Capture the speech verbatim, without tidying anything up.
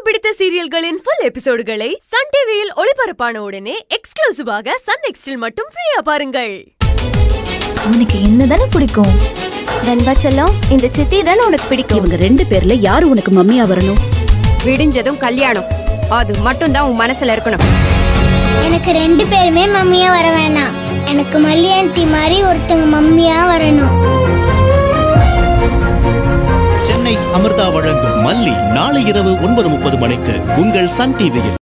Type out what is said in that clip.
பிடித்த சீரியல்களின் full எபிசோடுகளை Sun டிவியில் ஒளிபரப்பான உடனே எக்ஸ்க்ளூசிவாக சன் நெக்ஸ்டில் மட்டும் ஃப்ரீயா பாருங்கள். உனக்கு என்னதானே பிடிக்கும்? வெண்பா செல்லம், இந்த சித்தி தானே உனக்கு பிடிக்கும். இவங்க ரெண்டு பேர்ல யாரு உனக்கு மம்மியா வரணும்? விடிஞ்சதும் கல்யாணம், அது மட்டும் தான் உன் மனசுல இருக்கணும். எனக்கு ரெண்டு பேருமே மம்மியா வர வேணாம். எனக்கு மல்லி ஆண்டி மாதிரி ஒருத்தங்க மம்மியா வரணும். சென்னை அமிர்தா வழங்கும் மல்லி நாளை இரவு ஒன்பது முப்பது மணிக்கு உங்கள் சன் டிவியில்.